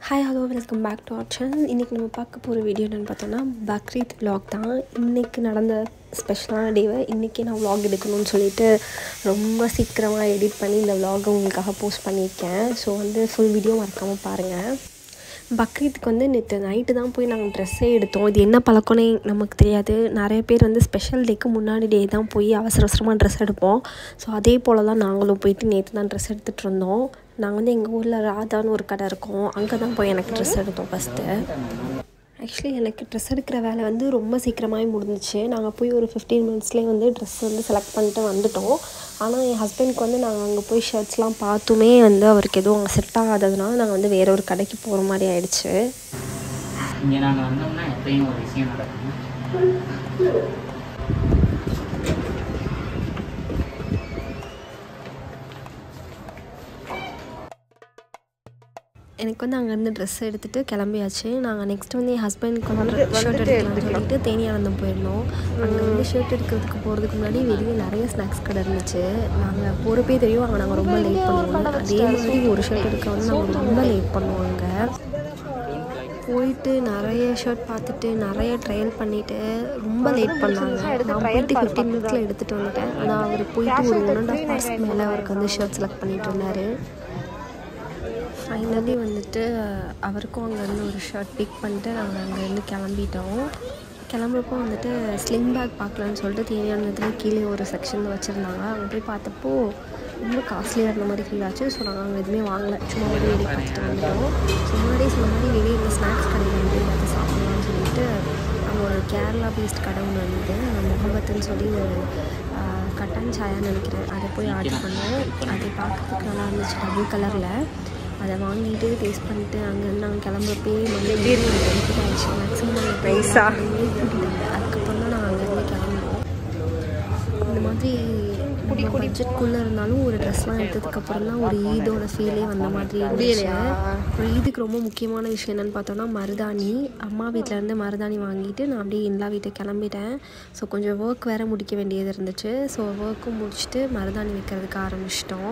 Hi hello welcome back to our channel. இன்றைக்கி நம்ம பார்க்க போகிற வீடியோ என்னென்னு பார்த்தோன்னா பக்ரீத் vlog தான். இன்றைக்கி நடந்த ஸ்பெஷலான டேவை இன்றைக்கி நான் vlog எடுக்கணும்னு சொல்லிட்டு ரொம்ப சீக்கிரமாக எடிட் பண்ணி இந்த vlog உங்களுக்காக போஸ்ட் பண்ணியிருக்கேன். ஸோ ஃபுல் வீடியோ மறக்காமல் பாருங்கள். பக்ரீத்துக்கு நேற்று நைட்டு தான் போய் நாங்கள் ட்ரெஸ்ஸே எடுத்தோம். இது என்ன பழக்கம்னே நமக்கு தெரியாது. நிறைய பேர் ஸ்பெஷல் டேக்கு முன்னாடி டே தான் போய் அவசர அவசரமாக ட்ரெஸ் எடுப்போம். ஸோ அதே போல் தான் நாங்களும் போயிட்டு நேற்று தான் ட்ரெஸ் எடுத்துகிட்டு இருந்தோம். நாங்கள் எங்கள் ஊரில் ராதான்னு ஒரு கடை இருக்கோம், அங்கே தான் போய் எனக்கு ட்ரெஸ் எடுத்தோம் ஃபஸ்ட்டு. ஆக்சுவலி எனக்கு ட்ரெஸ் எடுக்கிற வேலை ரொம்ப சீக்கிரமாகவே முடிஞ்சிச்சு. நாங்கள் போய் ஒரு 15 மினிட்ஸ்லேயே ட்ரெஸ் செலக்ட் பண்ணிட்டு வந்துட்டோம். ஆனால் என் ஹஸ்பண்டுக்கு நாங்கள் அங்கே போய் ஷர்ட்ஸ்லாம் பார்த்துமே அவருக்கு எதுவும் அங்கே செட் ஆகாததுனால நாங்கள் வேறு ஒரு கடைக்கு போகிற மாதிரி ஆயிடுச்சு. இங்கே நாங்கள் வந்தோம்னா எப்பயும் ஒரு விஷயம் நடக்கும். எனக்கு அங்கேருந்து ட்ரெஸ் எடுத்துகிட்டு கிளம்பியாச்சு. நாங்கள் நெக்ஸ்ட் என் ஹஸ்பண்டுக்கு ஷர்ட் எடுக்கலாம்னு சொல்லிட்டு தேனியானந்தம் போயிருந்தோம். அங்கே ஷர்ட் எடுக்கிறதுக்கு போகிறதுக்கு முன்னாடி வெளியே நிறைய ஸ்நாக்ஸ் கடை இருந்துச்சு. நாங்கள் போகிறப்பே தெரியும் அங்கே நாங்கள் ரொம்ப லேட் பண்ணுவோம். அதே மாதிரி ஒரு ஷர்ட் எடுக்க நாங்கள் ரொம்ப லேட் பண்ணுவோங்க. போயிட்டு நிறைய ஷர்ட் பார்த்துட்டு நிறைய ட்ரையல் பண்ணிவிட்டு ரொம்ப லேட் பண்ணாங்க. நான் போயிட்டு 15 மினிட்ஸில் எடுத்துகிட்டு வந்துட்டேன். ஆனால் அவர் போயிட்டு ஒரு 1.5 ஹவர்ஸ்க்கு மேலே அவருக்கு ஷர்ட் செலக்ட் பண்ணிகிட்டு இருந்தார். ஃபைனலி அவருக்கும் அங்கேருந்து ஒரு ஷர்ட் பிக் பண்ணிட்டு நாங்கள் அங்கேருந்து கிளம்பிட்டோம். கிளம்புறப்போ ஸ்லிங் பேக் பார்க்கலான்னு சொல்லிட்டு தேனியானத்தில் கீழே ஒரு செக்ஷனில் வச்சுருந்தாங்க. அங்கே போய் பார்த்தப்போ ரொம்ப காஸ்ட்லியாக இருந்த மாதிரி ஃபீல் ஆச்சு. ஸோ நாங்கள் அங்கே எதுவுமே வாங்கலை, சும்மா வெளியே வெளியே பார்த்துட்டு வந்துட்டோம். ஸோ முன்னாடியே சொன்ன மாதிரி வெளியே இந்த ஸ்நாக்ஸ் கடையில் பார்த்து சாப்பிட்லான்னு சொல்லிட்டு அங்கே ஒரு கேரளா பேஸ்ட் கடை ஒன்று வந்தது. முகமத்துன்னு சொல்லி ஒரு கட்டன் சாயான்னு நினைக்கிறேன், அதை போய் ஆர்டர் பண்ணோம். அதை பார்க்கறதுக்கு நல்லா இருந்துச்சு, டபுள் கலரில். அதை வாங்கிட்டு டேஸ்ட் பண்ணிவிட்டு அங்கேருந்து நாங்கள் கிளம்புறப்பே பெனிஃபிட் ஆகிடுச்சு. மேக்ஸிமம் அதுக்கப்புறம் தான் நாங்கள் அங்கேருந்து கிளம்புவோம். இந்த மாதிரி பட்ஜெட்குள்ளே இருந்தாலும் ஒரு ட்ரெஸ்லாம் எடுத்ததுக்கப்புறம் தான் ஒரு ஈதோட ஃபீலே வந்த மாதிரி இருந்துச்சு. ஒரு ஈதுக்கு ரொம்ப முக்கியமான விஷயம் என்னென்னு பார்த்தோன்னா மருதாணி. அம்மா வீட்டிலேருந்து மருதாணி வாங்கிட்டு நான் அப்படியே எல்லா வீட்டுக்கு கிளம்பிட்டேன். ஸோ கொஞ்சம் ஒர்க் வேறு முடிக்க வேண்டியது இருந்துச்சு. ஸோ ஒர்க்கும் முடிச்சுட்டு மருதாணி வைக்கிறதுக்கு ஆரம்பிச்சிட்டோம்.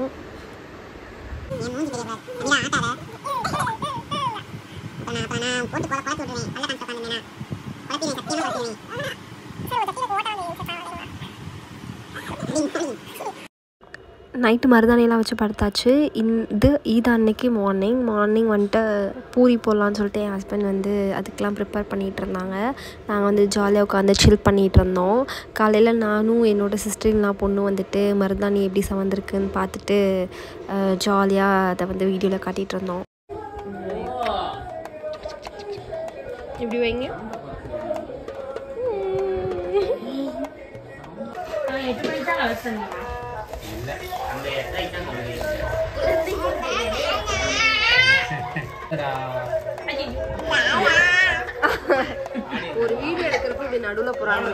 நைட்டு மருதாணியெல்லாம் வச்சு படுத்தாச்சு. இது ஈத் அன்னைக்கு மார்னிங் பூரி போடலான்னு சொல்லிட்டு என் ஹஸ்பண்ட் அதுக்கெலாம் ப்ரிப்பேர் பண்ணிகிட்டு இருந்தாங்க. நாங்கள் ஜாலியாக உட்காந்து சில் பண்ணிகிட்டு இருந்தோம். காலையில் நானும் என்னோடய சிஸ்டர்லாம் பொண்ணு மருதாணி எப்படி சவந்திருக்குன்னு பார்த்துட்டு ஜாலியாக அதை வீடியோவில் காட்டிகிட்டு இருந்தோம். இப்படி வைங்க. ஒரு வீடியோ எடுக்கிறப்ப இப்படி நடுவில் போகிறாங்க.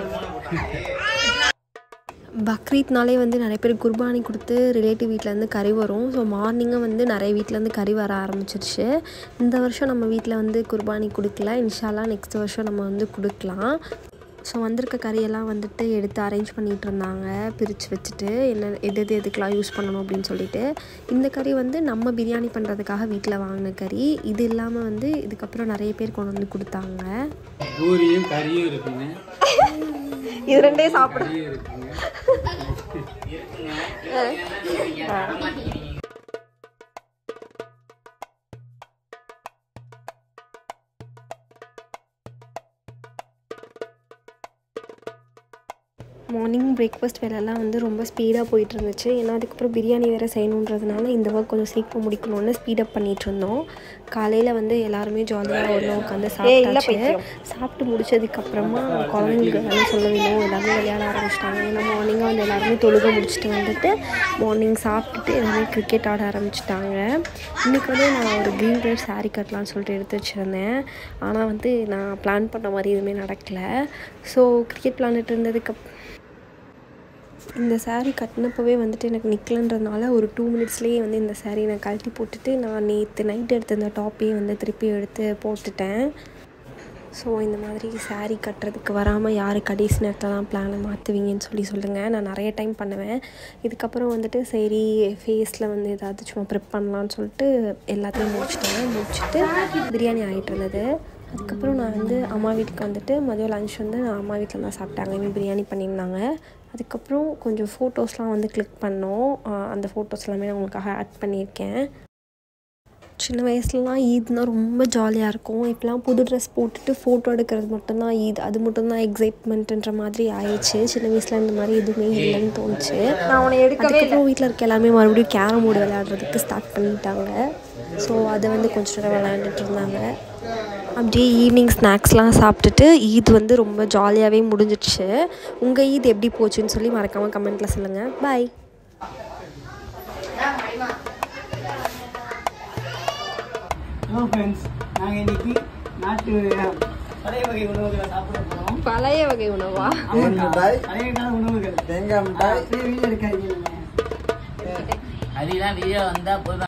பக்ரீத்னாலே நிறைய பேர் குர்பானி கொடுத்து ரிலேட்டிவ் வீட்டிலேருந்து கறி வரும். ஸோ மார்னிங்காக நிறைய வீட்டிலேருந்து கறி வர ஆரம்பிச்சிருச்சு. இந்த வருஷம் நம்ம வீட்டில் குர்பானி கொடுக்கல. இன்ஷால்லா நெக்ஸ்ட் வருஷம் நம்ம கொடுக்கலாம். ஸோ வந்திருக்க கறியெல்லாம் எடுத்து அரேஞ்ச் பண்ணிகிட்டு இருந்தாங்க, பிரித்து வச்சுட்டு எதுக்கெலாம் யூஸ் பண்ணணும் அப்படின்னு சொல்லிட்டு. இந்த கறி நம்ம பிரியாணி பண்ணுறதுக்காக வீட்டில் வாங்கின கறி. இது இல்லாமல் இதுக்கப்புறம் நிறைய பேர் கொண்டு வந்து கொடுத்தாங்க. பூரியும் கறியும் இருக்குங்க, இது ரெண்டே சாப்பிட மார்னிங் பிரேக்ஃபாஸ்ட் வேலையெல்லாம் ரொம்ப ஸ்பீடாக போயிட்டு இருந்துச்சு. ஏன்னா அதுக்கப்புறம் பிரியாணி வேறு செய்யணுன்றதுனால இந்த ஒர்க் கொஞ்சம் சீக்கிரம் முடிக்கணும்னு ஸ்பீடப் பண்ணிகிட்டு இருந்தோம். காலையில் எல்லாருமே ஜாலியாக ஒன்று உட்காந்து சாப்பிட்டாச்சு. சாப்பிட்டு முடிச்சதுக்கப்புறமா குழந்தைங்களுக்கு சொல்ல வேணும், எல்லாருமே விளையாட ஆரம்பிச்சிட்டாங்க. ஏன்னா மார்னிங்காக எல்லாருமே தொழுகை முடிச்சுட்டு மார்னிங் சாப்பிட்டுட்டு எல்லாமே கிரிக்கெட் ஆட ஆரம்பிச்சிட்டாங்க. இன்றைக்கி நான் ஒரு க்ரீன் கலர் சாரீ கட்டலான்னு சொல்லிட்டு எடுத்து வச்சுருந்தேன். ஆனால் நான் பிளான் பண்ண மாதிரி எதுவுமே நடக்கலை. ஸோ கிரிக்கெட் விளாண்டுட்டு இருந்ததுக்கு இந்த சாரீ கட்டினப்பவே எனக்கு நிற்கலன்றதுனால ஒரு 2 மினிட்ஸ்லேயே இந்த சாரீ நான் கழட்டி போட்டுட்டு நான் நேற்று நைட் எடுத்த இந்த டாப்பையும் திருப்பி எடுத்து போட்டுட்டேன். ஸோ இந்த மாதிரி சாரீ கட்டுறதுக்கு வராமல் யார் கடைசி நேரத்தில் தான் பிளானை மாற்றுவீங்கன்னு சொல்லுங்கள். நான் நிறைய டைம் பண்ணுவேன். இதுக்கப்புறம் வந்துட்டு சரி ஃபேஸில் வந்து ஏதாவது சும்மா ப்ரிப் பண்ணலான்னு சொல்லிட்டு எல்லாத்தையும் முடிச்சுட்டு பிரியாணி ஆகிட்டு இருந்தது. அதுக்கப்புறம் நான் வந்து அம்மா வீட்டுக்கு வந்துட்டு மதியம் லன்ச் வந்து நான் அம்மா வீட்டில் தான் சாப்பிட்டாங்க. இவங்க பிரியாணி பண்ணியிருந்தாங்க. அதுக்கப்புறம் கொஞ்சம் ஃபோட்டோஸ்லாம் வந்து கிளிக் பண்ணோம். அந்த ஃபோட்டோஸ் எல்லாமே நான் உங்களுக்காக ஆட் பண்ணியிருக்கேன். சின்ன வயசுலலாம் ஈத்னால் ரொம்ப ஜாலியாக இருக்கும். இப்போலாம் புது ட்ரெஸ் போட்டுட்டு ஃபோட்டோ எடுக்கிறது மட்டும்தான் ஈத், அது மட்டும்தான் எக்ஸைட்மெண்ட்டுன்ற மாதிரி ஆயிடுச்சு. சின்ன வயசில் இந்த மாதிரி எதுவுமே இல்லைன்னு தோணுச்சு. அதுக்கப்புறம் வீட்டில் இருக்க எல்லாமே மறுபடியும் கேரம் போர்டு விளையாடுறதுக்கு ஸ்டார்ட் பண்ணிட்டாங்க. ஸோ அதை வந்து கொஞ்ச நேரம் விளையாண்டுட்டு இருந்தாங்க. அப்படியே ஈவினிங் ஸ்நாக்ஸ்லாம் சாப்பிட்டுட்டு ஈத் வந்து ரொம்ப ஜாலியாகவே முடிஞ்சிடுச்சு. உங்கள் ஈத் எப்படி போச்சுன்னு சொல்லி மறக்காமல் கமெண்ட்டில் சொல்லுங்கள். பாய். ஹலோ ஃப்ரெண்ட்ஸ், நாங்கள் இன்னைக்கு நாட்டு பழைய வகை உணவுகளை சாப்பிட போகிறோம். பழைய வகை உணவா? பழைய கால உணவுகள். தேங்காய் மிட்டாய். வீடியோ எடுக்காதீங்க. அதுதான் வீடியோ வந்தால் போதும்.